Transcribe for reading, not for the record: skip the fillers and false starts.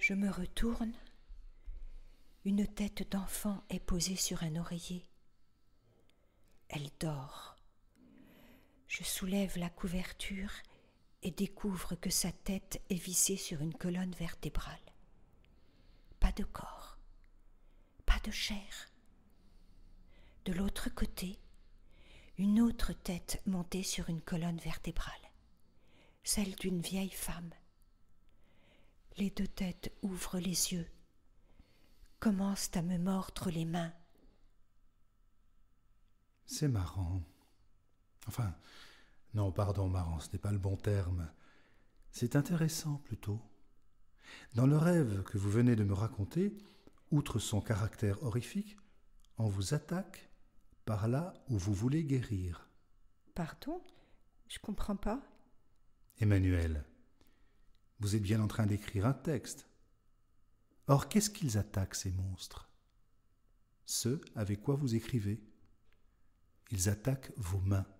Je me retourne. Une tête d'enfant est posée sur un oreiller. Elle dort. Je soulève la couverture et découvre que sa tête est vissée sur une colonne vertébrale. Pas de corps, pas de chair. De l'autre côté, une autre tête montée sur une colonne vertébrale, celle d'une vieille femme. Les deux têtes ouvrent les yeux, commencent à me mordre les mains. C'est marrant. Enfin, non, pardon, marrant, ce n'est pas le bon terme. C'est intéressant, plutôt. Dans le rêve que vous venez de me raconter, outre son caractère horrifique, on vous attaque par là où vous voulez guérir. Pardon ? Je comprends pas. Emmanuel, vous êtes bien en train d'écrire un texte. Or, qu'est-ce qu'ils attaquent, ces monstres ? Ce avec quoi vous écrivez. Ils attaquent vos mains.